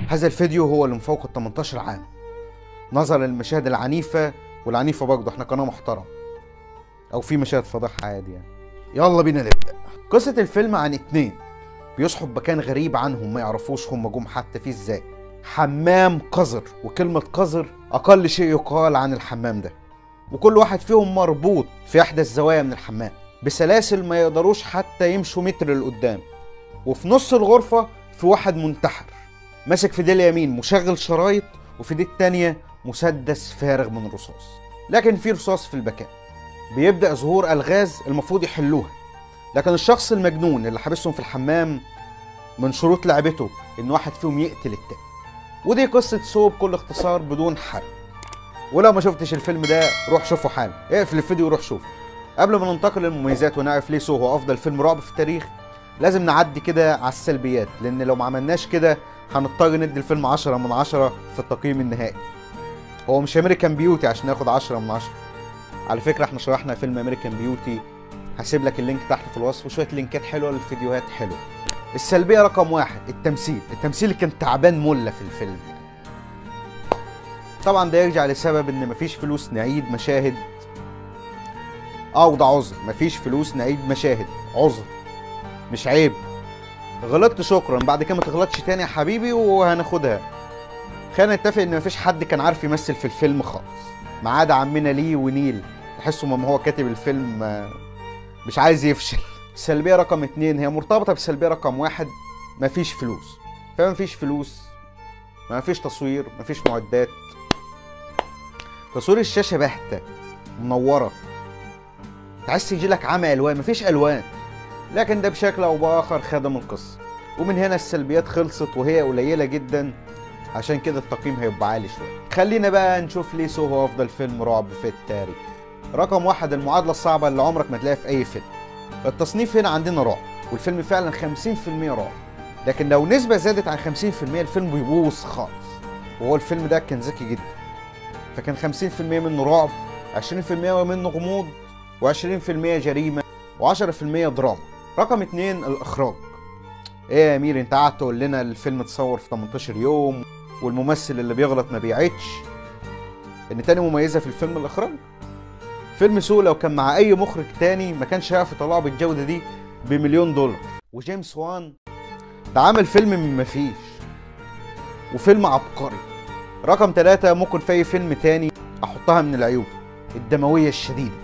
هذا الفيديو هو اللي من فوق ال 18 عام، نظرا للمشاهد العنيفة، والعنيفة برضه احنا قناة محترم، او في مشاهد فضيحة عادي يعني. يلا بينا نبدأ. قصة الفيلم عن اتنين بيصحوا بمكان غريب عنهم، ما يعرفوش هم جم حتى فيه ازاي. حمام قذر، وكلمة قذر اقل شيء يقال عن الحمام ده. وكل واحد فيهم مربوط في احدى الزوايا من الحمام بسلاسل ما يقدروش حتى يمشوا متر لقدام. وفي نص الغرفة في واحد منتحر ماسك في ايديه اليمين مشغل شرايط، وفي ايديه التانية مسدس فارغ من رصاص، لكن في رصاص في المكان. بيبدأ ظهور ألغاز المفروض يحلوها، لكن الشخص المجنون اللي حابسهم في الحمام من شروط لعبته إن واحد فيهم يقتل التاني. ودي قصة سو بكل اختصار بدون حرق. ولو ما شفتش الفيلم ده روح شوفه حالا، اقفل الفيديو وروح شوفه. قبل ما ننتقل للمميزات ونعرف ليه سو هو أفضل فيلم رعب في التاريخ، لازم نعدي كده على السلبيات، لأن لو ما عملناش كده هنضطر ندي الفيلم 10 من 10 في التقييم النهائي. هو مش امريكان بيوتي عشان ياخد 10 من 10. على فكرة احنا شرحنا فيلم امريكان بيوتي، هسيب لك اللينك تحت في الوصف، وشوية لينكات حلوة للفيديوهات حلوة. السلبية رقم واحد التمثيل كان تعبان ملة في الفيلم. طبعا ده يرجع لسبب ان مفيش فلوس نعيد مشاهد، وده عذر، مفيش فلوس نعيد مشاهد، عذر مش عيب. غلطت شكرا، بعد كده ما تغلطش تاني يا حبيبي وهناخدها. خلينا نتفق ان مفيش حد كان عارف يمثل في الفيلم خالص، ما عدا عمنا لي ونيل، تحسوا ما هو كاتب الفيلم مش عايز يفشل. السلبية رقم 2 هي مرتبطة بالسلبية رقم 1، مفيش فلوس. فمفيش فلوس، مفيش تصوير، مفيش معدات. تصوير الشاشة باهتة منورة، عايز يجيلك عمى الوان، مفيش الوان. لكن ده بشكل او باخر خدم القصة، ومن هنا السلبيات خلصت وهي قليلة جدا، عشان كده التقييم هيبقى عالي شوية. خلينا بقى نشوف ليه سو هو افضل فيلم رعب في التاريخ. رقم 1 المعادلة الصعبة اللي عمرك ما تلاقيها في اي فيلم. التصنيف هنا عندنا رعب، والفيلم فعلا 50% رعب، لكن لو نسبة زادت عن 50% الفيلم بيبوظ خالص. وهو الفيلم ده كان ذكي جدا، فكان 50% منه رعب، 20% منه غموض، و20% جريمة، و10% دراما. رقم 2 الإخراج. ايه يا امير انت قاعد تقول لنا الفيلم اتصور في 18 يوم والممثل اللي بيغلط ما بيعيدش؟ ان تاني مميزة في الفيلم الإخراج. فيلم سو لو كان مع اي مخرج تاني ما كانش هيعرف يطلعه بالجودة دي بمليون دولار. وجيمس وان ده عامل فيلم من مفيش، وفيلم عبقري. رقم 3 ممكن في اي فيلم تاني احطها من العيوب، الدموية الشديدة.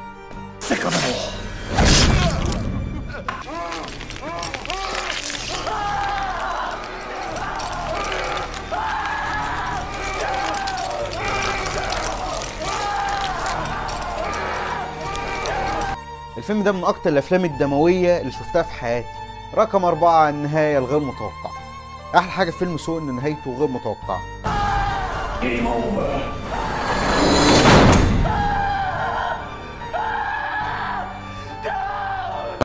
الفيلم ده من اكتر الافلام الدمويه اللي شفتها في حياتي. رقم 4 النهايه الغير متوقعه. احلى حاجه في فيلم سو ان نهايته غير متوقعه.